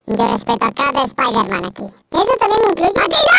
Yo respeto a cada Spider-Man aquí. Eso también me incluye... ¡A ti no!